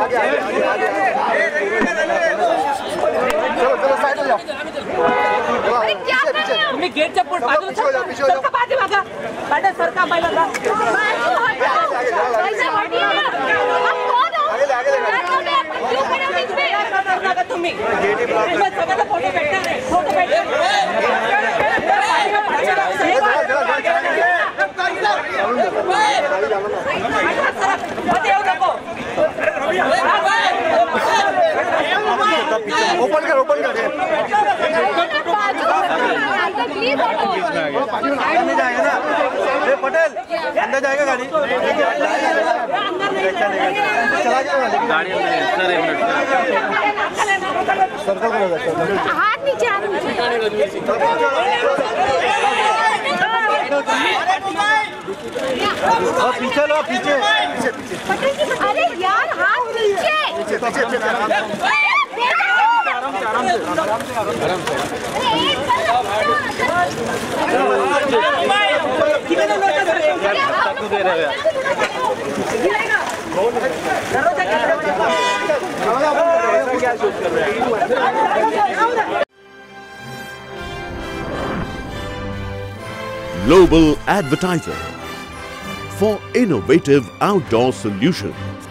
चलो साइड हो जाओ। तुम्ही गेटच्या पुढे बाजूला सरका पाठीमागं बाटा सरका पहिला जा तुम्ही सगळ्याला फोटो भेटणार आहे फोटो भेटणार ओपन कर अंदर जाएगा ना पटेल अंदर जाएगा गाड़ी चला जाएगा गाड़ी सर्कल हाथ नीचे पीछे लो पीछे अरे यार हाथ नीचे Global Advertiser for innovative outdoor solutions.